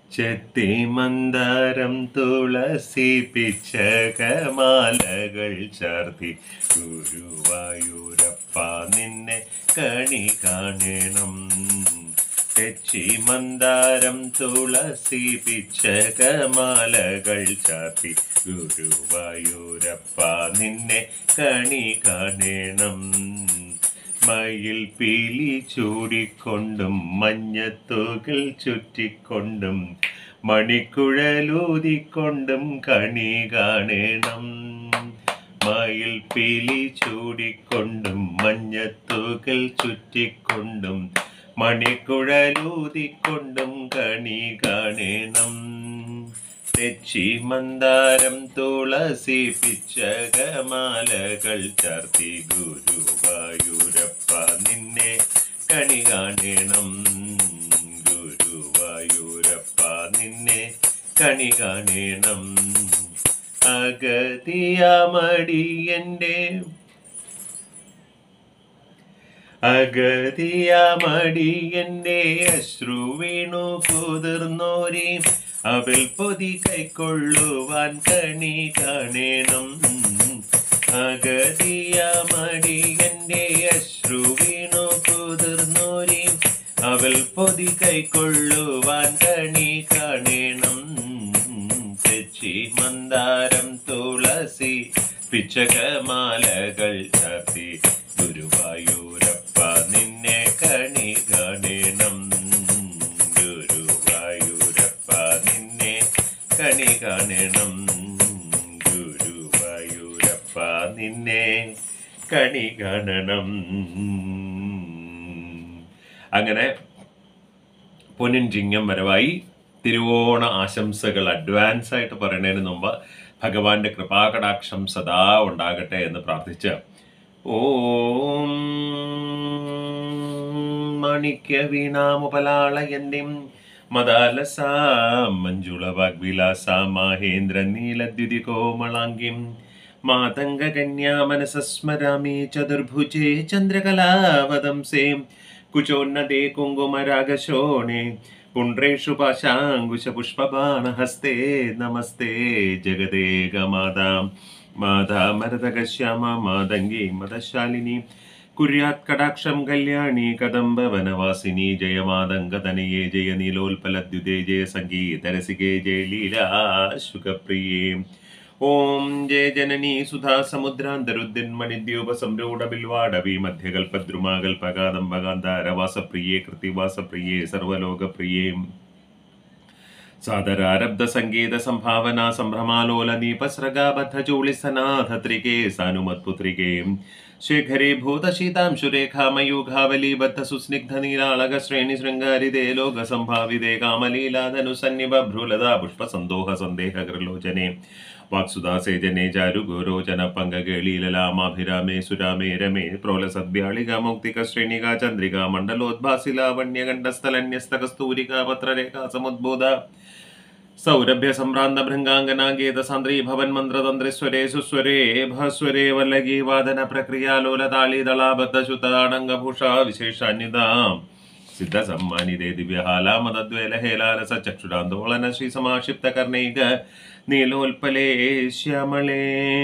ചെത്തിമന്ദാരം തുളസി പിച്ചകമാലകൾ ചാർത്തി ഗുരുവായൂരപ്പ നിന്നെ കണി കാണണം. തെച്ചിമന്ദാരം തുളസി പിച്ചകമാലകൾ ചാർത്തി ഗുരുവായൂരപ്പ നിന്നെ കണി കാണണം. മയിൽ പീലി ചൂടിക്കൊണ്ടും മഞ്ഞത്തോകിൽ ചുറ്റിക്കൊണ്ടും മണിക്കുഴലൂതിക്കൊണ്ടും കണി കാണണം. മയിൽ പീലി ചൂടിക്കൊണ്ടും മഞ്ഞത്തോകിൽ ചുറ്റിക്കൊണ്ടും മണിക്കുഴലൂതിക്കൊണ്ടും കണി കാണണം. തെച്ചിമന്ദാരം തുളസി പിച്ചകമാലകൾ ചാർത്തി ഗുരുവായൂരപ്പ നിന്നെ കണി കാണണം. ഗുരുവായൂരപ്പ നിന്നെ കണി കാണണം. അഗതിയമടിയന്റെ അശ്രു വീണു കുതിർന്നോരി അവൽ പൊതി കൈക്കൊള്ളുവാൻ കണി കാണണം. അഗതിയമടിയന്റെ അശ്രു വീണു കുതിർന്നോരി അവൽ പൊതി കൈക്കൊള്ളുവാൻ കണി കാണണം. തെച്ചിമന്ദാരം തുളസി പിച്ചകമാലകൾ ചാർത്തി ഗുരുവായൂരപ്പ നിന്നെ കണി കാണണം. ഗുരുവായൂരപ്പ നിന്നെ കണി കാണണം. ഗുരുവായൂരപ്പ നിന്നെ കണി കാണണം. അങ്ങനെ പൊന്നിൻ ചിങ്ങം വരവായി. തിരുവോണ ആശംസകൾ അഡ്വാൻസ് ആയിട്ട് പറയുന്നതിന് മുമ്പ് ഭഗവാന്റെ കൃപാകടാക്ഷം സദാ ഉണ്ടാകട്ടെ എന്ന് പ്രാർത്ഥിച്ച് ഓം മാണിക്യ വീണാമുപലാളയന്തിം മദാലസാം മഞ്ജുളവാഗ്വിലാസാം മാഹേന്ദ്ര നീലദ്യുതി കോമളാംഗിം മാതംഗകന്യാ മനസസ്മരാമി ചതുർഭുജേ ചന്ദ്രകലാവദംസേ കുചോന്നതേ കുങ്കുമരാഗശോണേ പുണ്ട്രേഷു പാശാങ്കുശപുഷ്പബാണഹസ്തേ നമസ്തേ ജഗദേകമാതാ മാതാ മരതകശ്യാമ മാതംഗീ മദശാലിനി കുര്യാത് കടാക്ഷം കല്യാണി കദംബ വനവാസിനി ജയ മാതംഗതനയേ ജയ നീലോൽപലദ്യുതേ ജയ സംഗീതരസികേ ജയ ലീലാശുഖപ്രിയേ. ഓം ജയ ജനനീ സുധാ സമുദ്രാന്തരുദ്യന്മണിദ്യൂപ സംരൂഢ ബിൽവാടവി മധ്യകൽപദ്രുമാകൽപകാദംബകാന്താരവാസപ്രിയേ കൃതിവാസപ്രിയേ സർവലോകപ്രിയേ സാദരാരബ്ധ സംഗീത സംഭാവന സംഭ്രമാലോല നീപസ്രഗാബദ്ധചൂളിസനാഥത്രികേ സാനുമത്പുത്രികേ ശേഖരേ ഭൂതശീതാംശുരേഖാമയൂഘാവലീബദ്ധ സുസ്നിഗ്ധ നീലാളക ശ്രേണി ശൃംഗാരിതേ ലോക സംഭാവിതേ കാമലീലാധനുസന്നിഭ്രുലതാ പുഷ്പസന്തോഹ സന്ദേഹകൃലോചനെ വാക്സുദാസേജനെ ചാരു ഗോരോചന പങ്കഗളീലലാമാഭിരാമേ സുരാമേ രമേ പ്രോലസദ്ഭ്യാളിക മൗക്തിക ശ്രേണിക ചന്ദ്രിക മണ്ഡലോദ്ഭാസിലാവണ്യകണ്ഠസ്ഥലന്യസ്തകസ്തൂരിക പത്രരേഖാ സമുദ്ബോധ സൗരഭ്യ സംഭ്രാന്ത ഭൃംഗാംഗനാഗീത സാന്ദ്രീ ഭവൻ മന്ത്രതന്ത്രസ്വരേ സുസ്വരേ ഭാസ്വരേ വല്ലഗീ വാദന പ്രക്രിയാലോലതാളീതളാബദ്ധശുതാടംഗഭൂഷാ വിശേഷാന്യതാം സിദ്ധ സമ്മാനിതേ ദിവ്യഹാലാമദ്വേലഹേലാരസ ചക്ഷുരാന്തോളന ശ്രീ സമാക്ഷിപ്ത കർണൈക നീലോൽപലേ ശ്യാമളേ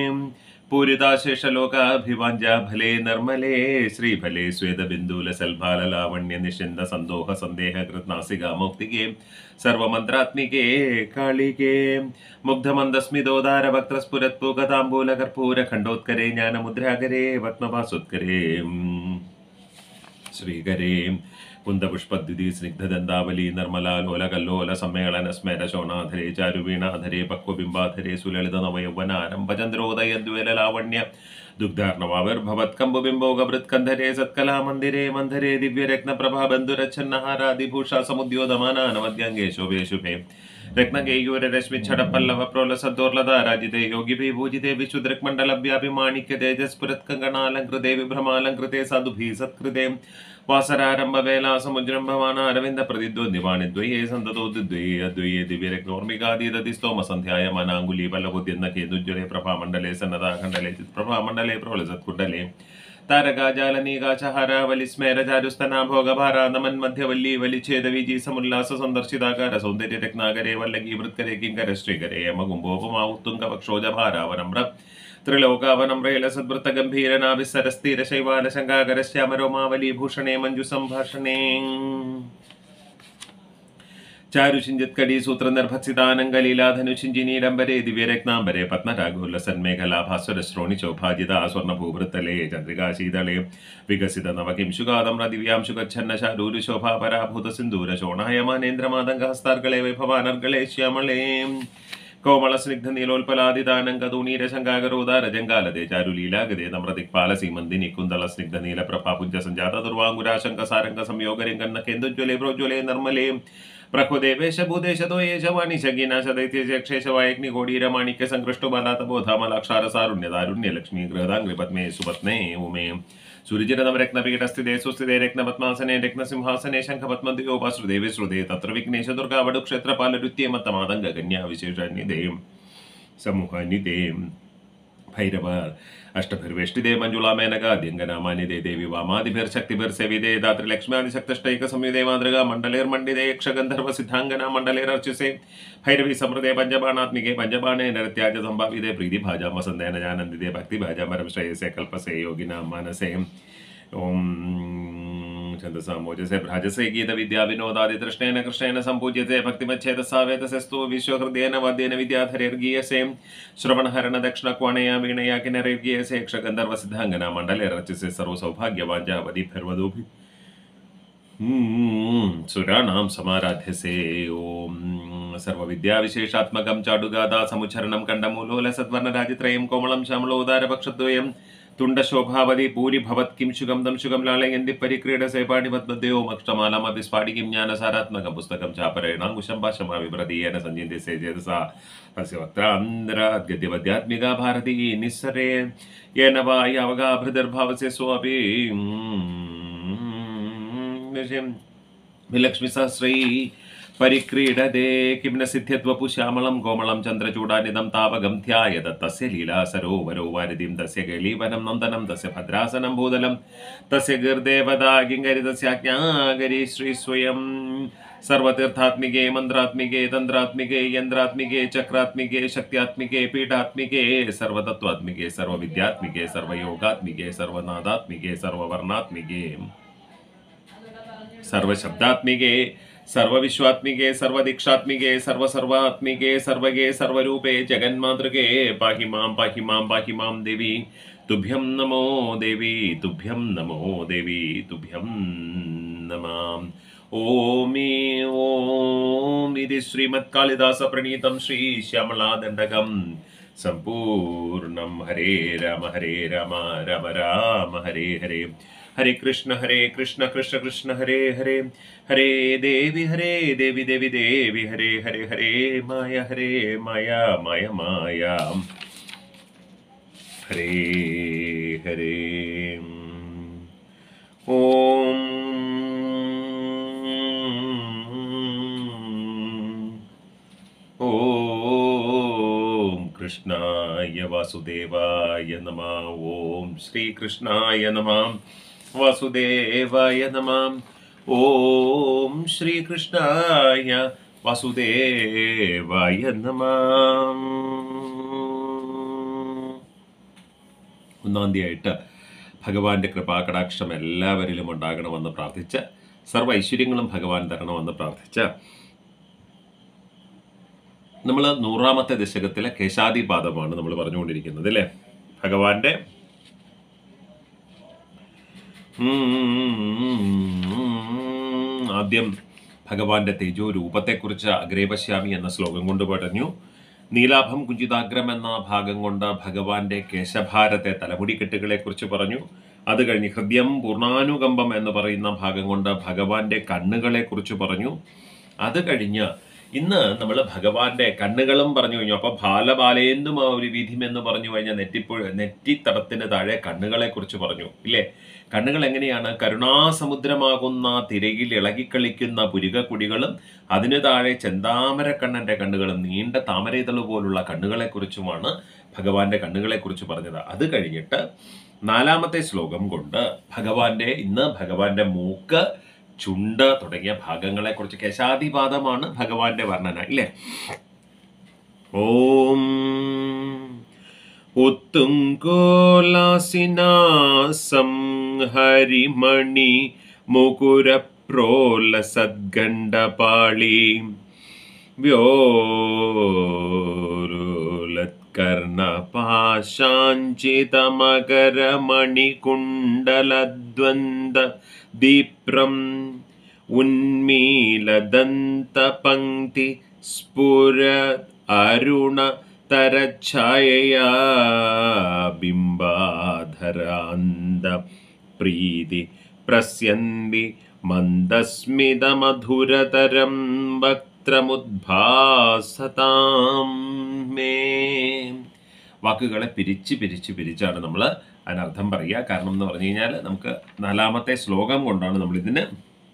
പൂരിതാശേഷലോകാഭിവാഞ്ജാഫലേ നിർമ്മലേ ശ്രീഫലേ ശ്വേതബിന്ദുലസൽഭാലലാവണ്യ നിഷിന്ദ സന്തോഹ സന്ദേഹകൃത്നാസികാ മൗക്തികേ സർവമന്ത്രാത്മികേ കാളികേ മുഗ്ധമന്ദസ്മിതോദാര വക്ത്രസ്ഫുരത്പൂകതാംബൂല കർപ്പൂര ഖണ്ഡോത്കരേ ജ്ഞാനമുദ്രാകരേ പത്മഭാസുത്കരേ ശ്രീകരേ കുന്ദപുഷ്പദ്യുതി സ്നിഗ്ധദന്താവലി നിർമ്മലാലോലകല്ലോല സമ്മേളന സ്മര ശോണാധരേ ചാരുവീണാധരേ പക്വബിംബാധരേ സുലളിത നവയൗവനാരംഭചന്ദ്രോദയദ്വേലലാവണ്യ ദുഗ്ധാർണവാവിർഭവത്കമ്പുബിംബോഗവൃത്കന്ധരേ സത്കലാമന്ദിരേ മന്ധരേ ദിവ്യരത്നപ്രഭാബന്ധുരച്ഛന്നഹാരാദിഭൂഷാ സമുദ്യോതമാനാനവദ്യംഗേ ശോഭേ ശുഭേ രത്നഗേയൂരരശ്മിച്ഛടപല്ലവ പ്രോലസദ്ദോർലതാരാജിതേ യോഗിഭിഭൂജിതേ വിശുദൃക്മണ്ഡലവ്യാപി മാണിക്യ തേജസ്ഫുരത്കങ്കണാലങ്കൃതേ വിഭ്രമാലങ്കൃതേ സാധുഭീ സത്കൃതേ വാസരാരംഭവേലാ സമുജ്രംഭമാന അരവിന്ദ പ്രതിദ്വന്ദ്യവാണിദ്വയേ സന്തതോദ്വയേ അദ്വയേ ദിവ്യരത്നോർമികാതീതതി സ്തോമസന്ധ്യായ മനാങ്കുലീ ബലബുദ്ധ്യെന്ന കേതുജ്വലേ പ്രഭാമണ്ഡലേ സന്നദാഖണ്ഡലേ ചിത്പ്രഭാമണ്ഡലേ പ്രോലസത്കുണ്ഡലേ താരകാജാലനീകാചഹാര വലിസ്മേര ചാരുസ്തനാ ഭോഗഭാരാനമൻ മധ്യവല്ലി വലിച്ഛേദ വിജി സമുല്ലാസ സന്ദർശിതാകാര സൗന്ദര്യ രത്നാകരേ വല്ലകി വൃത്കരേ കിങ്കര ശ്രീകരേ യമകുംഭോപമാവുത്തുംഗ ത്രിലോകാവനം റേലസദ്വൃത്ത ഗംഭീരനാഭിസരസ്ഥിര ശൈവാല ശങ്കാകരശ്യാമരോമാവലി ഭൂഷണേ മഞ്ജു സംഭാഷണേ ചാരുഷിഞ്ചിത്കടി സൂത്രനിർഭത്സിതാനങ്കലീലാധനുഷിഞ്ചിനീഡംബരേ ദിവ്യരത്നാംബരേ പത്മരാഘോല്ലസന്മേഖലാഭാസ്വര ശ്രോണി ചൗഭാജിത സ്വർണ്ണഭൂവൃത്തലേ ചന്ദ്രികാശീതളേ വികസിത നവകിംശുഗാതമ്ര ദിവ്യാംശുഗച്ഛന്ന ശാരൂരു ശോഭാപരാഭൂത സിന്ദൂര ശോണായമാനേന്ദ്രമാതംഗഹസ്താർഗളേ വൈഭവാനർഗളേ ശ്യാമളേ കോമള സ്നിഗ്ധ നീലോൽപലാദിതാനങ്കതൂണീരശങ്കാകരോദാരജങ്കാലതേ ചാരുലീലാഗതേ നമ്രദിക്പാല സീമന്തിനി കുന്തള സ്നിഗ്ധ നീലപ്രഭാപുഞ്ച സഞ്ജാത ദുർവാങ്കുരാശങ്കസാരംഗ സംയോഗരിംഗന്ന കേന്ദുജ്വലേ പ്രോജ്വലേ നിർമ്മലേ പ്രഹുദേവേശഭൂദേശതോ യേശവാണിശഗീനാശദൈത്യശേഷവായഗ്നികോടീരമാണിക്യ സംകൃഷ്ടബലാതബോധമലാക്ഷാരസാരുണ്യതാരുണ്യ ലക്ഷ്മീ ഗൃഹദാംഗ്രിപത്മേ സുപത്നേ ഉമേ സുരുചിരനവരത്നപീഠസ്ഥിതേ സുസ്ഥിതേ രത്നപത്മാസനേ രത്നസിംഹാസനേ ശംഖപത്മദ്യോപാശ്രുതേ വിശ്രുതേ തത്ര വിഘ്നേശ ദുർഗാവടുക്ഷേത്രപാലരുത്യേ മത്തമാതംഗകന്യാ സമൂഹാന്വിതേ ഭൈരവ അഷ്ടഭിർവേഷ്ടിതേ മഞ്ജുളാ മേനകാദ്യംഗനാമാനിതേ ദേവി വാമാദിഭിർശക്തിഭിർസേവിതേ ധാത്രിലക്ഷ്മ്യാദിശക്തഷ്ടൈക സംയുതേ മാതൃകാ മണ്ഡലേർമണ്ഡിതേ യക്ഷഗന്ധർവ സിദ്ധാംഗനാ മണ്ഡലേരർച്ചുസേ ഭൈരവി സമൃതേ പഞ്ചബാണാത്മികേ പഞ്ചബാണേ നരത്യാജ സംഭാവിതേ പ്രീതിഭാജാം വസന്തേന ജാനന്ദിതേ ഭക്തിഭാജാം പരം ശ്രേയസേ കൽപ്പസേ യോഗിനാം മാനസേ ഓം ഛന്ദസാമോജസേ ഭ്രാജസേ ഗീതവിദ്യാ വിനോദാദിതൃഷ്ണേന കൃഷ്ണേന സംപൂജ്യത്തെ ഭക്തിമച്ഛേദസാ വേദസസ്തു വിശ്വഹൃദയേന വാദ്യേന വിദ്യാധരൈർഗീയസേ ശ്രവണഹരണ ദക്ഷിണക്വാണയാ വീണയാ കിന്നരൈർഗീയസേ ക്ഷഗന്ധർവ സിദ്ധാംഗനാ മണ്ഡലേരർച്ചസേ സർവസൗഭാഗ്യവാഞ്ചാവതിഭിർവധൂഭി സുരാണാം സമാരാധ്യസേ ഓം സർവവിദ്യാവിശേഷാത്മകം ചാടുഗാഥാ സമുച്ചരണം കണ്ഡമൂലോല സദ്വർണരാജിത്രയം കോമളം ശ്യാമളോദാരപക്ഷദ്വയം തുണ്ടശോഭാവതി പൂരി ഭവത് കിം ശുഗം ദം ശുഗം ലാളയന്തി പരിക്രീഡസേ പാണിപദ്മദേവോ മക്ഷമാലാമപി സ്ഫാടികിം ജ്ഞാനസാരാത്മകം പുസ്തകം ചാപരേണാങ്കുശം ഭാഷമാവിവ്രതീയേന സഞ്ജിന്തിസേ ചേതസാ തസ്യ വക്താന്ദ്രാദ്ഗദ്യവദ്യാത്മികാ ഭാരതി നിസ്സരേ യേന വാ യാവഗാഭൃതിർഭാവസ്യ സ്വപി വിലക്ഷ്മി സഹസ്രൈ പരിക്രീഡതേ കിം ന സിദ്ധ്യത്വപുശ്യാമളം കോമളം ചന്ദ്രചൂടാനിതം താവകം ധ്യായത തസ്യ ലീലാ സരോവരോ വാരിധിം തസ്യ കേളീവനം നന്ദനം തസ്യ ഭദ്രാസനം ഭൂതലം തസ്യ ഗിർദേവതാ കിങ്കരിതസ്യാജ്ഞാകരി ശ്രീ സ്വയം സർവതീർത്ഥാത്മികേ മന്ത്രാത്മികേ തന്ത്രാത്മികേ യന്ത്രാത്മികേ ചക്രാത്മികേ ശക്ത്യാത്മികേ പീഠാത്മികേ സർവതത്വാത്മികേ സർവവിദ്യാത്മികേ സർവയോഗാത്മികേ സർവനാദാത്മികേ സർവവർണാത്മികേ സർവശബ്ദാത്മികേ സർവവിശ്വാത്മികേ സർവദീക്ഷാത്മികേ സർവസർവാത്മികേ സർവഗേ സർവരൂപേ ജഗന്മാതൃകേ പാഹി മാം പാഹി മാം പാഹി മാം ദേവി തുഭ്യം നമോ ദേവി തുഭ്യം നമോ ദേവി തുഭ്യം നമാം ഓമി ഓം ഇതി ശ്രീമത്കാളിദാസ പ്രണീതം ശ്രീ ശ്യാമളാദണ്ഡകം സമ്പൂർണം ഹരേ രാമ രാമ രാമ ഹരേ ഹരേ ഹരേ കൃഷ്ണ കൃഷ്ണ കൃഷ്ണ ഹരേ ഹരേ ഹരേ ദേവി ദേവി ദേവി ഹരേ ഹരേ ഹരേ മായ മായ മായ ഹരേ ഹരേ ഓം ഓം കൃഷ്ണായ വാസുദേവായ നമഃ ഓം ശ്രീകൃഷ്ണായ നമഃ വാസുദേവായ നമഃ ഓം ശ്രീകൃഷ്ണായ വാസുദേവായ നമഃ. ഒന്നാം തീയതിയായിട്ട് ഭഗവാന്റെ കൃപാകടാക്ഷം എല്ലാവരിലും ഉണ്ടാകണമെന്ന് പ്രാർത്ഥിച്ച് സർവ്വ ഐശ്വര്യങ്ങളും ഭഗവാൻ തരണമെന്ന് പ്രാർത്ഥിച്ച് നമ്മൾ 100ാമത്തെ ദശകത്തിലെ കേശാദിപാദമാണ് നമ്മൾ പറഞ്ഞുകൊണ്ടിരിക്കുന്നത് അല്ലേ. ഭഗവാന്റെ ആദ്യം ഭഗവാന്റെ തേജോ രൂപത്തെക്കുറിച്ച് അഗ്രേ പശ്യാമി എന്ന ശ്ലോകം കൊണ്ട് പറഞ്ഞു. നീലാഭം കുഞ്ചിതാഗ്രം എന്ന ഭാഗം കൊണ്ട് ഭഗവാന്റെ കേശഭാരത്തെ തലമുടിക്കെട്ടുകളെ കുറിച്ച് പറഞ്ഞു. അത് കഴിഞ്ഞ് ഹൃദയം പൂർണ്ണാനുകമ്പം എന്ന് പറയുന്ന ഭാഗം കൊണ്ട് ഭഗവാന്റെ കണ്ണുകളെ കുറിച്ച് പറഞ്ഞു. അത് കഴിഞ്ഞ് ഇന്ന് നമ്മൾ ഭഗവാന്റെ കണ്ണുകളും പറഞ്ഞു കഴിഞ്ഞു. അപ്പൊ ബാലബാലേന്ദും ആ ഒരു വിധിം എന്ന് പറഞ്ഞു കഴിഞ്ഞാൽ നെറ്റിത്തടത്തിന് താഴെ കണ്ണുകളെ കുറിച്ച് പറഞ്ഞു ഇല്ലേ. കണ്ണുകൾ എങ്ങനെയാണ്? കരുണാസമുദ്രമാകുന്ന തിരയിൽ ഇളകിക്കളിക്കുന്ന പുരികക്കുടികളും അതിനു താഴെ ചെന്താമരക്കണ്ണന്റെ കണ്ണുകളും നീണ്ട താമരയിതള് പോലുള്ള കണ്ണുകളെ കുറിച്ചുമാണ് ഭഗവാന്റെ കണ്ണുകളെ കുറിച്ച് പറഞ്ഞത്. അത് കഴിഞ്ഞിട്ട് നാലാമത്തെ ശ്ലോകം കൊണ്ട് ഭഗവാന്റെ മൂക്ക്, ചുണ്ട് തുടങ്ങിയ ഭാഗങ്ങളെ കുറിച്ച് കേശാദിപാദമാണ് ഭഗവാന്റെ വർണ്ണന, ഇല്ലേ? ഓം ഉത്തുംഗോലാസിനാസം ഹരിമണി മുകുരപ്രോലസദ്ഗണ്ഡപാളി വ്യോരുലത്കർണപാശാഞ്ചിതമകരമണികുണ്ടലദ്വന്ദ് ദീപ്രം ഉന്മീലദന്തപംക്തി സ്ഫുരത് അരുണ തരഛായയാ ബിംബാധരാന്ത പ്രീതി പ്രസ്യന്തി മന്ദസ്മിതമധുരതരം വക്ത്രമുദ്ഭാസതാം മേ. വാക്കുകളെ പിരിച്ചാണ് നമ്മൾ അതിനർത്ഥം പറയുക. കാരണം എന്ന് പറഞ്ഞു കഴിഞ്ഞാൽ നമുക്ക് നാലാമത്തെ ശ്ലോകം കൊണ്ടാണ് നമ്മൾ ഇതിന്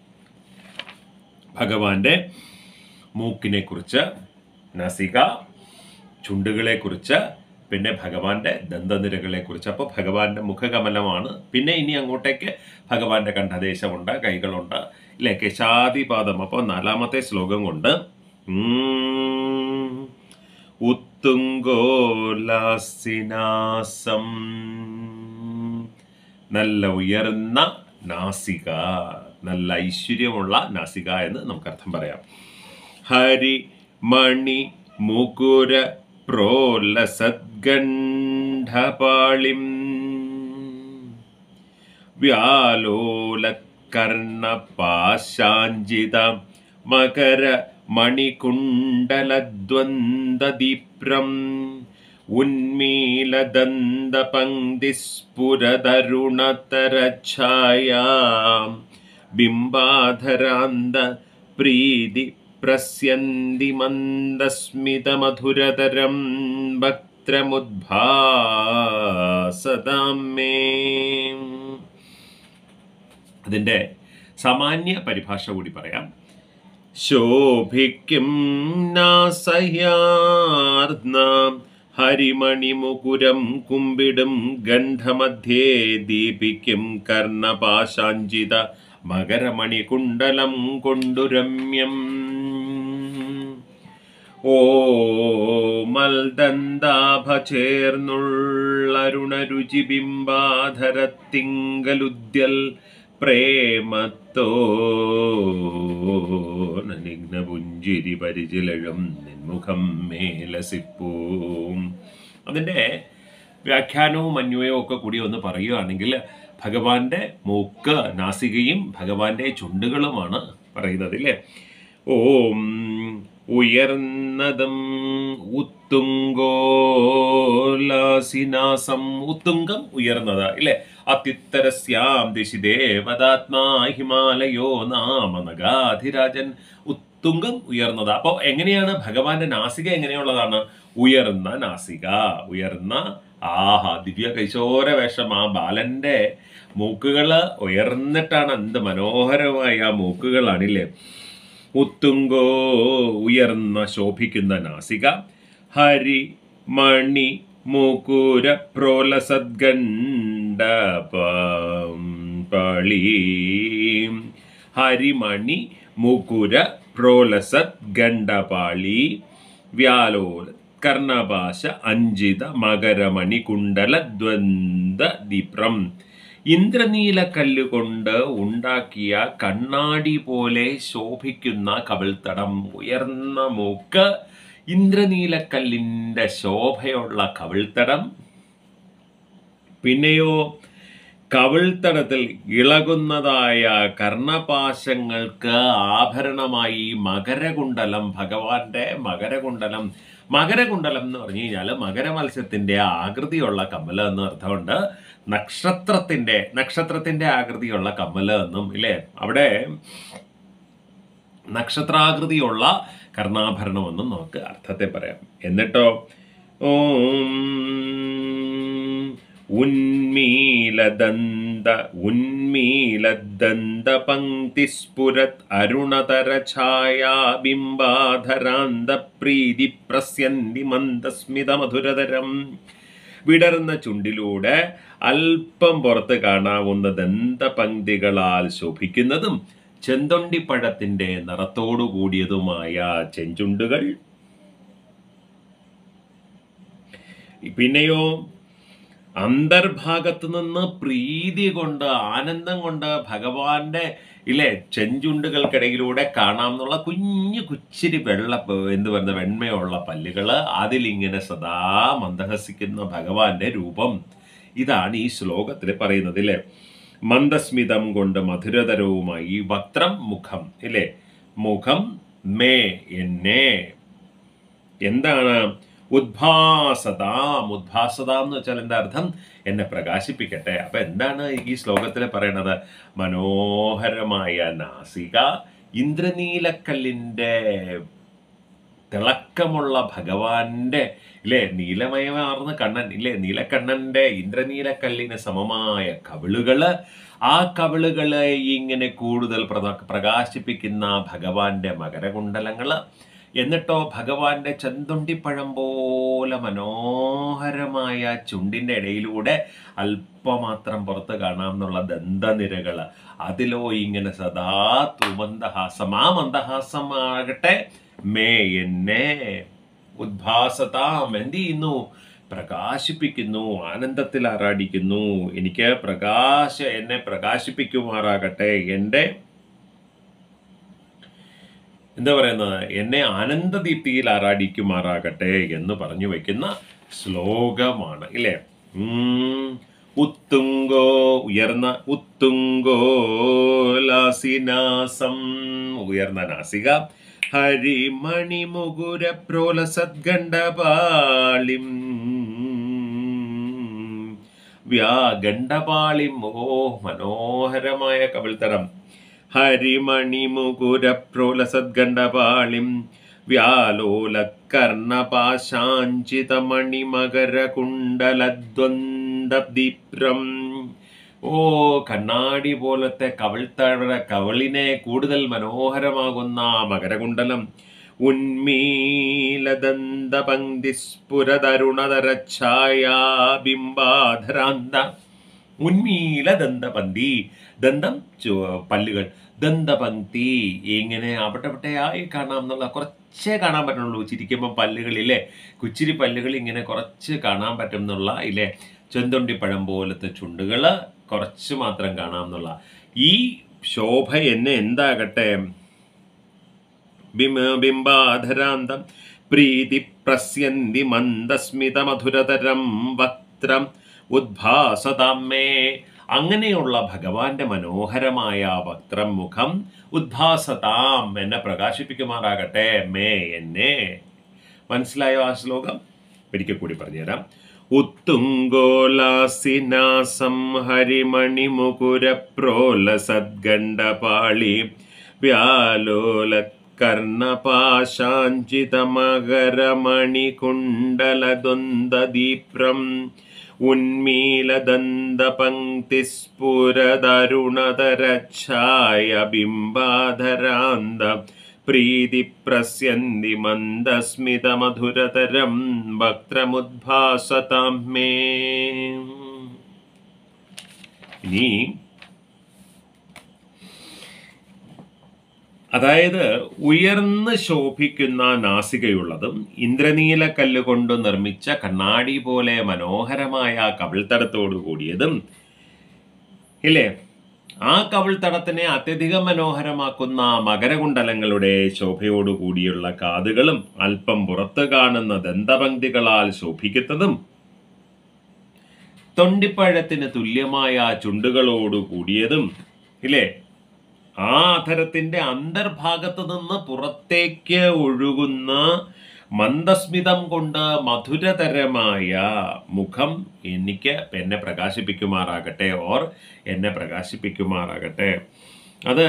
ഭഗവാന്റെ മൂക്കിനെ കുറിച്ച്, നാസിക, ചുണ്ടുകളെ കുറിച്ച്, പിന്നെ ഭഗവാന്റെ ദന്തനിരകളെ കുറിച്ച്. അപ്പോൾ ഭഗവാന്റെ മുഖകമലമാണ്. പിന്നെ ഇനി അങ്ങോട്ടേക്ക് ഭഗവാന്റെ കണ്ഠദേശമുണ്ട്, കൈകളുണ്ട്, ഇല്ലേ? കേശാദിപാദം. അപ്പോൾ നാലാമത്തെ ശ്ലോകം കൊണ്ട് ഉത്തുംഗോലാസിനാസം, നല്ല ഉയർന്ന നാസിക, നല്ല ഐശ്വര്യമുള്ള നാസിക എന്ന് നമുക്ക് അർത്ഥം പറയാം. ഹരി മണി മുകുര പ്രോലസദ്ഗണ്ഡപാളിം വ്യാലോലത്കർണപാശാഞ്ചിത മകര മണികുണ്ടലദ്വന്ദ്ദീപ്രം ഉന്മീലദന്തപംക്തിസ്ഫുരതരുണതരഛായാ ബിംബാധരാന്ത പ്രീതി പ്രസ്യന്തി മന്ദസ്മിതമധുരതരം വക്ത്രമുദ്ഭാസതാം മേ. അതിൻ്റെ സാമാന്യ പരിഭാഷ കൂടി പറയാം. ശോഭിക്കും നാസയാർദ്നാം ഹരിമണിമുകുരം കുമ്പിടും ഗണ്ഡമധ്യേ ദീപിക്കും കർണപാശാഞ്ചിത മകരമണികുണ്ടലം കൊണ്ടു രമ്യം. ഓമൽദന്താഭ ചേർന്നുള്ളരുണരുചി ബിംബാധരത്തിങ്കലുദ്യൽ പ്രേമത്തോനിഗ്നപുഞ്ചിരി പരിചിലഴും നിൻമുഖം മേലസിപ്പൂം. അതിൻ്റെ വ്യാഖ്യാനവും അന്വയവും ഒക്കെ കൂടി ഒന്ന് പറയുകയാണെങ്കിൽ ഭഗവാന്റെ മൂക്ക്, നാസികയും ഭഗവാന്റെ ചുണ്ടുകളുമാണ് പറയുന്നത്, ഇല്ലേ? ഓം ഉയർന്നതും ഉത്തുംഗോലാസിനാസം, ഉത്തുംഗം ഉയർന്നത്, ഇല്ലേ? അത്യുത്തരസ്യാം ദിശി ദേവതാത്മാ ഹിമാലയോ നാമ നഗാധിരാജൻ. ഉത്തുംഗം ഉയർന്നത്. അപ്പോൾ എങ്ങനെയാണ് ഭഗവാന്റെ നാസിക? എങ്ങനെയുള്ളതാണ്? ഉയർന്ന നാസിക, ഉയർന്ന, ആഹാ, ദിവ്യ കൈശോര വേഷം. ആ ബാലന്റെ മൂക്കുകള് ഉയർന്നിട്ടാണ്. എന്ത് മനോഹരമായ ആ മൂക്കുകളാണില്ലേ? ഉത്തുംഗോ, ഉയർന്ന ശോഭിക്കുന്ന നാസിക. ഹരി മണി മുകുര പ്രോലസദ്ഗണ്ഡപാളി, ഹരിമണി മുകുര പ്രോലസദ്ഗണ്ഡപാളി വ്യാലോല കർണപാശ അഞ്ചിത മകരമണി കുണ്ടലദ്വന്ദ്ദീപ്രം. ഇന്ദ്രനീലക്കല്ലുകൊണ്ട് ഉണ്ടാക്കിയ കണ്ണാടി പോലെ ശോഭിക്കുന്ന കവിൾത്തടം, ഉയർന്ന മൂക്ക്, ഇന്ദ്രനീലക്കല്ലിൻ്റെ ശോഭയുള്ള കവിൾത്തടം. പിന്നെയോ കവിൾത്തടത്തിൽ ഇളകുന്നതായ കർണപാശങ്ങൾക്ക് ആഭരണമായി മകരകുണ്ടലം, ഭഗവാന്റെ മകരകുണ്ടലം. മകരകുണ്ടലം എന്ന് പറഞ്ഞു കഴിഞ്ഞാൽ മകരമത്സ്യത്തിൻ്റെ ആകൃതിയുള്ള കമ്മല് എന്ന് അർത്ഥമുണ്ട്. നക്ഷത്രത്തിൻ്റെ ആകൃതിയുള്ള കമ്മല് എന്നും, ഇല്ലേ? അവിടെ നക്ഷത്രാകൃതിയുള്ള കർണാഭരണമെന്നും നമുക്ക് അർത്ഥത്തെ പറയാം. എന്നിട്ടോ ഓം ഉന്മീലദന്തപംക്തിസ്ഫുരത് അരുണതരഛായാ ബിംബാധരാന്ത പ്രീതി പ്രസ്യന്തി മന്ദസ്മിതമധുരതരം വിടർന്ന ചുണ്ടിലൂടെ അല്പം പുറത്ത് കാണാവുന്ന ദന്തപംക്തികളാൽ ശോഭിക്കുന്നതും ചെന്തൊണ്ടിപ്പഴത്തിന്റെ നിറത്തോടു കൂടിയതുമായ ചെഞ്ചുണ്ടുകൾ. പിന്നെയോ അന്തർഭാഗത്തു നിന്ന് പ്രീതി കൊണ്ട്, ആനന്ദം കൊണ്ട് ഭഗവാന്റെ ചെഞ്ചുണ്ടുകൾക്കിടയിലൂടെ കാണാം എന്നുള്ള കുഞ്ഞു കുച്ചിരി വെണ്മയുള്ള പല്ലുകള്, അതിലിങ്ങനെ സദാ മന്ദഹസിക്കുന്ന ഭഗവാന്റെ രൂപം. ഇതാണ് ഈ ശ്ലോകത്തിൽ പറയുന്നത്. മന്ദസ്മിതം കൊണ്ട് മധുരതരവുമായി വക്രം മുഖം. മുഖം മേ എന്നെ. എന്താണ്? ഉദ്ഭാസതാം. ഉദ്ഭാസതാം എന്ന് വെച്ചാൽ എന്താ അർത്ഥം? എന്നെ പ്രകാശിപ്പിക്കട്ടെ. അപ്പൊ എന്താണ് ഈ ശ്ലോകത്തിൽ പറയണത്? മനോഹരമായ നാസിക, ഇന്ദ്രനീലക്കല്ലിന്റെ തിളക്കമുള്ള ഭഗവാന്റെ നീലമയമാർന്ന കണ്ണൻ, നീലക്കണ്ണന്റെ ഇന്ദ്രനീലക്കല്ലിന് സമമായ കവിളുകള്, ആ കവിളുകളെ ഇങ്ങനെ കൂടുതൽ പ്രകാശിപ്പിക്കുന്ന ഭഗവാന്റെ മകരകുണ്ടലങ്ങള്. എന്നിട്ടോ ഭഗവാന്റെ ചെന്തൊണ്ടിപ്പഴം പോലെ മനോഹരമായ ചുണ്ടിന്റെ ഇടയിലൂടെ അല്പമാത്രം പുറത്ത് കാണാമെന്നുള്ള ദന്തനിരകള്, അതിലോ ഇങ്ങനെ സദാ മന്ദഹാസം. ആ മന്ദഹാസമാകട്ടെ മേ എന്നെ ഉദ്ഭാസതാം. എന്ത് ചെയ്യുന്നു? പ്രകാശിപ്പിക്കുന്നു, ആനന്ദത്തിൽ ആറാടിക്കുന്നു. എനിക്ക് എന്നെ പ്രകാശിപ്പിക്കുമാറാകട്ടെ, എൻ്റെ എന്താ പറയുന്നത്, എന്നെ ആനന്ദദീപ്തിയിൽ ആറാടിക്കുമാറാകട്ടെ എന്ന് പറഞ്ഞു വയ്ക്കുന്ന ശ്ലോകമാണ്. ഉത്തുംഗോ, ഉയർന്ന, ഉത്തുംഗോ ലാസിനാസം, ഉയർന്ന നാസിക, ഹരിമണിമുകുര പ്രോലസദ്ഗണ്ഡപാളിം, വ്യാഗണ്ഡപാളിം. മനോഹരമായ കവിൾത്തടം. ഹരിമണിമുകുര പ്രോലസദ്ഗണ്ഡപാളിം വ്യാലോലക്കർണപാശാഞ്ചിതമണിമകരകുണ്ടലദ്വന്ദ്വദീപ്രം. കണ്ണാടി പോലത്തെ കവിളിനെ കൂടുതൽ മനോഹരമാകുന്ന മകരകുണ്ടലം. ഉന്മീലദന്തപങ്ക്തിസ്ഫുരതരുണതരഛായാബിംബാധരാന്ത. ഉന്മീലദന്തപന്തി, ദന്തം പല്ലുകൾ, ദന്തപങ്ക്തി ഇങ്ങനെ അവിടെയായി കാണാം എന്നുള്ള കുറച്ചേ കാണാൻ പറ്റുള്ളൂ. ചിരിക്കുമ്പോൾ പല്ലുകളിലെ കുച്ചിരി പല്ലുകൾ ഇങ്ങനെ കുറച്ച് കാണാൻ പറ്റും എന്നുള്ള ചെന്തൊണ്ടിപ്പഴം പോലത്തെ ചുണ്ടുകള് കുറച്ച് മാത്രം കാണാം എന്നുള്ള ഈ ശോഭ എന്നെ എന്താകട്ടെ? ബിംബാധരാന്തം പ്രീതി പ്രസ്യന്തി മന്ദസ്മിത മധുരതരം വക്ത്രം ഉദ്ഭാസതാമേ. അങ്ങനെയുള്ള ഭഗവാന്റെ മനോഹരമായ വക്ത്രം മുഖം ഉദ്ഭാസതാം, എന്നെ പ്രകാശിപ്പിക്കുമാറാകട്ടെ, മേ എന്നെ. മനസ്സിലായോ ആ ശ്ലോകം? ഒരിക്കൽ കൂടി പറഞ്ഞുതരാം. ഉത്തുംഗോലാസിനാസം ഹരിമണിമുകുര പ്രോലസദ്ഗണ്ഡപാളി വ്യാലോലത്കർണപാശാഞ്ചിതമകരമണികുണ്ടലദ്വന്ദ്വദീപ്രം ഉന്മീലദന്തപങ്ക്തിസ്ഫുരതരുണതരഛായബിംബാധരാന്ത പ്രീതി പ്രസ്യന്തി മന്ദസ്മിത മധുരതരം വക്ത്രമുദ്ഭാസതാം മേ. ഇനി അതായത് ഉയർന്ന് ശോഭിക്കുന്ന നാസികയുള്ളതും ഇന്ദ്രനീല കല്ലുകൊണ്ട് നിർമ്മിച്ച കണ്ണാടി പോലെ മനോഹരമായ കവിൾത്തടത്തോടു കൂടിയതും ആ കവിൾത്തടത്തിനെ അത്യധികം മനോഹരമാക്കുന്ന മകരകുണ്ടലങ്ങളുടെ ശോഭയോടു കൂടിയുള്ള കാതുകളും അല്പം പുറത്ത് കാണുന്ന ദന്തപങ്ക്തികളാൽ ശോഭിക്കുന്നതും തൊണ്ടിപ്പഴത്തിന് തുല്യമായ ചുണ്ടുകളോടു കൂടിയതും ആ അധരത്തിന്റെ അന്തർഭാഗത്ത് നിന്ന് പുറത്തേക്ക് ഒഴുകുന്ന മന്ദസ്മിതം കൊണ്ട് മധുരതരമായ മുഖം എന്നെ പ്രകാശിപ്പിക്കുമാറാകട്ടെ, എന്നെ പ്രകാശിപ്പിക്കുമാറാകട്ടെ. അത്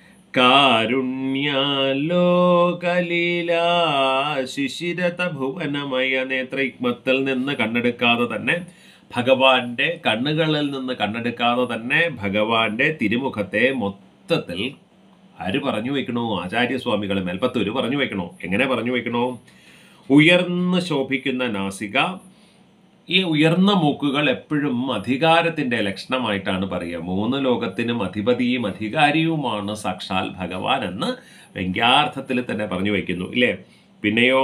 കാരുണ്യാലോകലീലാ ശിശിരത ഭുവനമയ നേത്രയുഗ്മത്തിൽ നിന്ന് കണ്ണെടുക്കാതെ തന്നെ, ഭഗവാന്റെ കണ്ണുകളിൽ നിന്ന് കണ്ണെടുക്കാതെ തന്നെ ഭഗവാന്റെ തിരുമുഖത്തെ മൊത്തത്തിൽ ആര് പറഞ്ഞു വയ്ക്കണോ? ആചാര്യസ്വാമികൾ മേൽപ്പത്തൂര് പറഞ്ഞു വയ്ക്കണോ? എങ്ങനെ പറഞ്ഞു വയ്ക്കണോ? ഉയർന്ന് ശോഭിക്കുന്ന നാസിക, ഈ ഉയർന്ന മൂക്കുകൾ എപ്പോഴും അധികാരത്തിൻ്റെ ലക്ഷണമായിട്ടാണ് പറയുക. 3 ലോകത്തിനും അധിപതിയും അധികാരിയുമാണ് സാക്ഷാൽ ഭഗവാൻ എന്ന് വ്യംഗ്യാർത്ഥത്തിൽ തന്നെ പറഞ്ഞു വയ്ക്കുന്നു ഇല്ലേ. പിന്നെയോ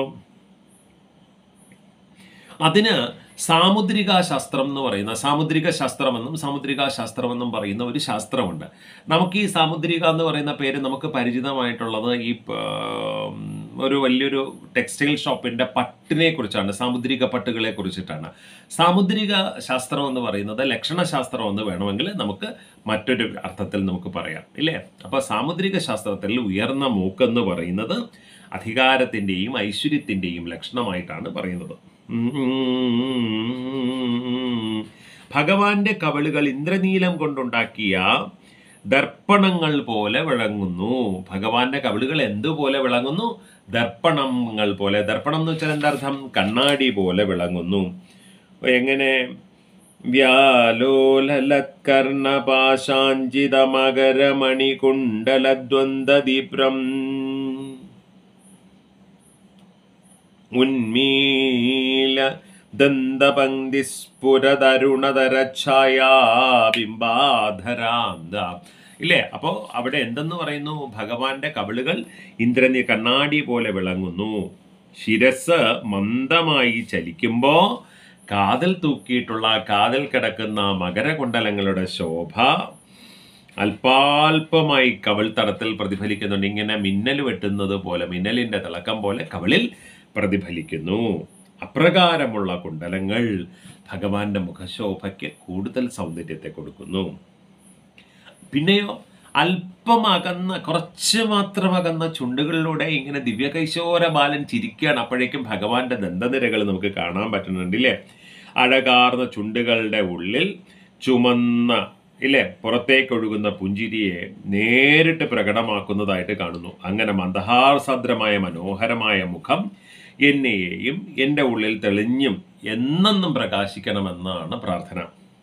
അതിന് സാമുദ്രിക ശാസ്ത്രം എന്ന് പറയുന്ന സാമുദ്രിക ശാസ്ത്രമെന്നും പറയുന്ന ഒരു ശാസ്ത്രമുണ്ട്. നമുക്ക് ഈ സാമുദ്രിക എന്ന് പറയുന്ന പേര് നമുക്ക് പരിചിതമായിട്ടുള്ളത് ഈ ഒരു വലിയൊരു ടെക്സ്റ്റൈൽ ഷോപ്പിൻ്റെ പട്ടിനെ കുറിച്ചാണ്, സാമുദ്രിക പട്ടുകളെ കുറിച്ചിട്ടാണ്. സാമുദ്രിക ശാസ്ത്രം എന്ന് പറയുന്നത് ലക്ഷണശാസ്ത്രം എന്ന് വേണമെങ്കിൽ നമുക്ക് മറ്റൊരു അർത്ഥത്തിൽ നമുക്ക് പറയാം ഇല്ലേ. അപ്പോൾ സാമുദ്രിക ശാസ്ത്രത്തിൽ ഉയർന്ന മൂക്കെന്ന് പറയുന്നത് അധികാരത്തിൻ്റെയും ഐശ്വര്യത്തിൻ്റെയും ലക്ഷണമായിട്ടാണ് പറയുന്നത്. ഭഗവാന്റെ കവിളുകൾ ഇന്ദ്രനീലം കൊണ്ടുണ്ടാക്കിയ ദർപ്പണങ്ങൾ പോലെ വിളങ്ങുന്നു. ഭഗവാന്റെ കവിളുകൾ എന്തുപോലെ വിളങ്ങുന്നു? ദർപ്പണങ്ങൾ പോലെ. ദർപ്പണം എന്ന് വെച്ചാൽ എന്താ അർത്ഥം? കണ്ണാടി പോലെ വിളങ്ങുന്നു. എങ്ങനെ? വ്യാലോലലത്കർണപാശാഞ്ചിതമകരമണികുണ്ടലദ്വന്ദ്വദീപ്രം ഉന്മീല ദന്തപങ്ക്തിസ്ഫുരതരുണതരഛായാബിംബാധരാന്ത ഇല്ലേ. അപ്പോൾ അവിടെ എന്തെന്ന് പറയുന്നു? ഭഗവാന്റെ കവിളുകൾ ഇന്ദ്രനീ കണ്ണാടി പോലെ വിളങ്ങുന്നു. ശിരസ് മന്ദമായി ചലിക്കുമ്പോൾ കാതിൽ തൂക്കിയിട്ടുള്ള കാതിൽ കിടക്കുന്ന മകരകുണ്ടലങ്ങളുടെ ശോഭ അല്പാൽപമായി കവിൾ തടത്തിൽ പ്രതിഫലിക്കുന്നുണ്ട്. ഇങ്ങനെ മിന്നൽ വെട്ടുന്നത് പോലെ, മിന്നലിൻ്റെ തിളക്കം പോലെ കവിളിൽ പ്രതിഫലിക്കുന്നു. അപ്രകാരമുള്ള കുണ്ടലങ്ങൾ ഭഗവാന്റെ മുഖശോഭയ്ക്ക് കൂടുതൽ സൗന്ദര്യത്തെ കൊടുക്കുന്നു. പിന്നെയോ അല്പമകന്ന, കുറച്ച് മാത്രം അകന്ന ചുണ്ടുകളിലൂടെ ഇങ്ങനെ ദിവ്യകൈശോര ബാലൻ ചിരിക്കുകയാണ്. അപ്പോഴേക്കും ഭഗവാന്റെ ദന്തനിരകൾ നമുക്ക് കാണാൻ പറ്റുന്നുണ്ടല്ലേ. അഴകാർന്ന ചുണ്ടുകളുടെ ഉള്ളിൽ ചുമന്ന ഇല്ലേ പുറത്തേക്കൊഴുകുന്ന പുഞ്ചിരിയെ നേരിട്ട് പ്രകടമാക്കുന്നതായിട്ട് കാണുന്നു. അങ്ങനെ മന്ദഹാസദ്രമായ മനോഹരമായ മുഖം എന്നെയും എൻ്റെ ഉള്ളിൽ തെളിഞ്ഞും എന്നെന്നും പ്രകാശിക്കണമെന്നാണ് പ്രാർത്ഥന.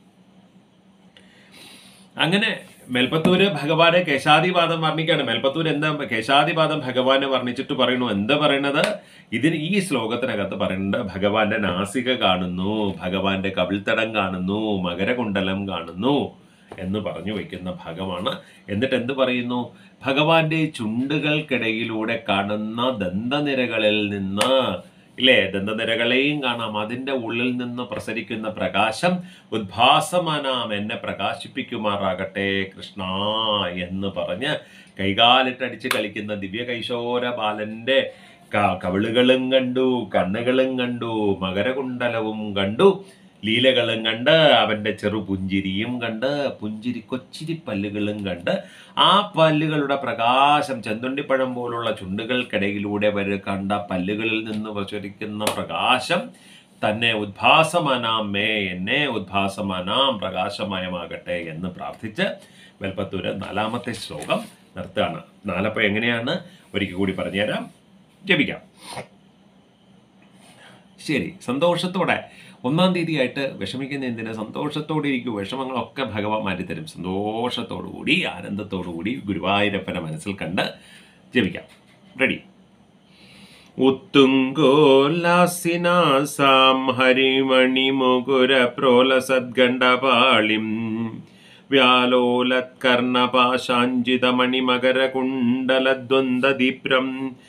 അങ്ങനെ മേൽപ്പത്തൂര് ഭഗവാനെ കേശാദിപാദം വർണ്ണിക്കുകയാണ്. മേൽപ്പത്തൂർ എന്താ കേശാദിപാദം ഭഗവാനെ വർണ്ണിച്ചിട്ട് പറയുന്നു. എന്താ പറയണത്? ഇതിന് ഈ ശ്ലോകത്തിനകത്ത് പറയുന്നത് ഭഗവാന്റെ നാസിക കാണുന്നു, ഭഗവാന്റെ കവിൾത്തടം കാണുന്നു, മകരകുണ്ടലം കാണുന്നു എന്ന് പറഞ്ഞു വയ്ക്കുന്ന ഭാഗമാണ്. എന്നിട്ട് എന്ത് പറയുന്നു? ഭഗവാന്റെ ചുണ്ടുകൾക്കിടയിലൂടെ കാണുന്ന ദന്തനിരകളിൽ നിന്ന് ഇല്ലേ, ദന്തനിരകളെയും കാണാം. അതിൻ്റെ ഉള്ളിൽ നിന്ന് പ്രസരിക്കുന്ന പ്രകാശം ഉദ്ഭാസമാനാം, എന്നെ പ്രകാശിപ്പിക്കുമാറാകട്ടെ കൃഷ്ണ എന്ന് പറഞ്ഞ് കൈകാലിട്ടടിച്ച് കളിക്കുന്ന ദിവ്യകൈശോര ബാലന്റെ കവിളുകളും കണ്ടു, കണ്ണുകളും കണ്ടു, മകരകുണ്ടലവും കണ്ടു, ലീലകളും കണ്ട്, അവൻ്റെ ചെറു പുഞ്ചിരിയും കണ്ട്, കൊച്ചിരി പല്ലുകളും കണ്ട്, ആ പല്ലുകളുടെ പ്രകാശം, ചെന്തുണ്ടിപ്പഴം പോലുള്ള ചുണ്ടുകൾക്കിടയിലൂടെ കണ്ട പല്ലുകളിൽ നിന്ന് പ്രചരിക്കുന്ന പ്രകാശം തന്നെ ഉദ്ഭാസമാനാമേ, എന്നെ ഉദ്ഭാസമാനാം പ്രകാശമയമാകട്ടെ എന്ന് പ്രാർത്ഥിച്ച് മേൽപ്പത്തൂര് 4ാമത്തെ ശ്ലോകം നിർത്തുകയാണ്. 4 എങ്ങനെയാണ് ഒരിക്കൽ കൂടി പറഞ്ഞുതരാം, ജപിക്കാം. ശരി, സന്തോഷത്തോടെ 1-ാം തീയതിയായിട്ട് വിഷമിക്കുന്ന എന്തിന്? സന്തോഷത്തോടെ ഇരിക്കൂ. വിഷമങ്ങളൊക്കെ ഭഗവാൻ മാറ്റിത്തരും. സന്തോഷത്തോടുകൂടി ആനന്ദത്തോടുകൂടി ഗുരുവായൂരപ്പനെ മനസ്സിൽ കണ്ട് ജപിക്കാം. റെഡി? ഉത്തുംഗോല്ലാസിനാസാം ഹരിമണിമുകുര പ്രോലസദ്ഗണ്ഡപാളിം വ്യാലോലത്കർണപാശാഞ്ചിതമണിമകരകുണ്ടലദ്വന്ദ്വദീപ്രം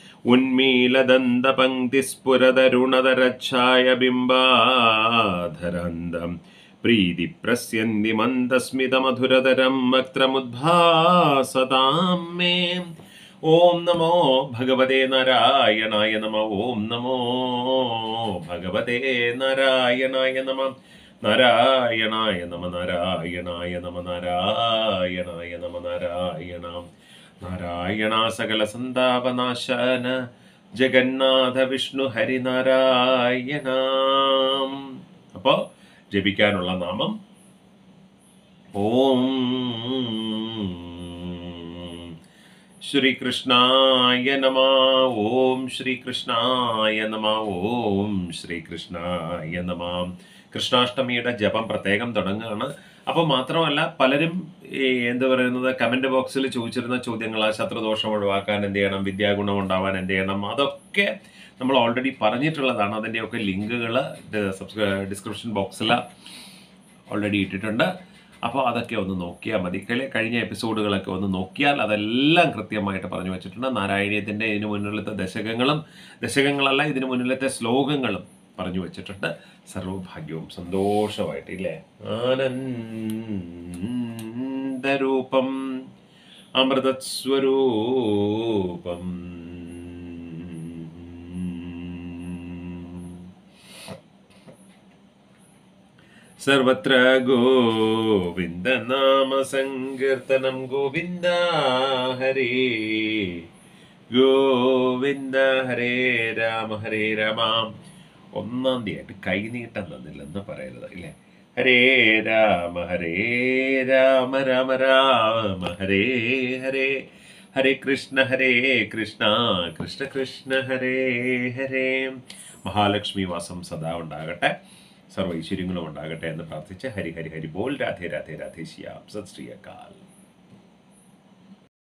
ഉന്മീലദന്തപങ്ക്തിസ്ഫുരതരുണതരച്ഛായബിംബാധരന്തം പ്രീതിപ്രസ്യന്തി മന്ദസ്മിതമധുരതരം വക്ത്രമുദ്ഭാസതാം മേ. ഓം നമോ ഭഗവതേ നാരായണായ നമ. ഓം നമോ ഭഗവതേ നാരായണായ നമ. നാരായണായ നമ. നാരായണായ നമ. നാരായണായ നമ. നാരായണ നാരായണ സകല സന്താപനാശന ജഗന്നാഥ വിഷ്ണു ഹരിനാരായണ. അപ്പോൾ ജപിക്കാനുള്ള നാമം ഓം ശ്രീകൃഷ്ണായ നമ. ഓം ശ്രീകൃഷ്ണായ നമ. ഓം ശ്രീകൃഷ്ണായ നമ. കൃഷ്ണാഷ്ടമിയുടെ ജപം പ്രത്യേകം തുടങ്ങുകയാണ്. അപ്പോൾ മാത്രമല്ല, പലരും ഈ എന്താ പറയുന്നത്, കമന്റ് ബോക്സിൽ ചോദിച്ചിരുന്ന ചോദ്യങ്ങൾ, ശത്രുദോഷം ഒഴിവാക്കാൻ എന്ത് ചെയ്യണം, വിദ്യാഗുണം ഉണ്ടാവാൻ എന്ത് ചെയ്യണം, അതൊക്കെ നമ്മൾ ഓൾറെഡി പറഞ്ഞിട്ടുള്ളതാണ്. അതിൻ്റെയൊക്കെ ലിങ്കുകൾ ഡിസ്ക്രിപ്ഷൻ ബോക്സിൽ ഓൾറെഡി ഇട്ടിട്ടുണ്ട്. അപ്പോൾ അതൊക്കെ ഒന്ന് നോക്കിയാൽ മതി. കഴിഞ്ഞ എപ്പിസോഡുകളൊക്കെ ഒന്ന് നോക്കിയാൽ അതെല്ലാം കൃത്യമായിട്ട് പറഞ്ഞു വെച്ചിട്ടുണ്ട്. നാരായണീയത്തിൻ്റെ ഇതിനു മുന്നിലത്തെ ദശകങ്ങളല്ല, ഇതിനു മുന്നിലത്തെ ശ്ലോകങ്ങളും പറഞ്ഞു വെച്ചിട്ടുണ്ട്. സർവഭാഗ്യവും സന്തോഷമായിട്ട് ഇല്ലേ, ആനന്ദരൂപം അമൃതസ്വരൂപം സർവത്ര ഗോവിന്ദ നാമ സങ്കീർത്തനം. ഗോവിന്ദ ഹരേ ഗോവിന്ദ, ഹരേ രാമ ഹരേ രാമ. ഒന്നാം തീയതി കൈനീട്ടം തന്നില്ലെന്ന് പറയരുത് ഇല്ലേ. ഹരേ രാമ രാമ രാമ ഹരേ ഹരേ, ഹരേ കൃഷ്ണ കൃഷ്ണ കൃഷ്ണ ഹരേ ഹരേ. മഹാലക്ഷ്മി വാസം സദാ ഉണ്ടാകട്ടെ, സർവ ഐശ്വര്യങ്ങളും ഉണ്ടാകട്ടെ എന്ന് പ്രാർത്ഥിച്ച് ഹരി ഹരി ഹരി ബോൾ. രാധേ രാധേ രാധേ ശ്യാം. സത് ശ്രീ അകാൽ.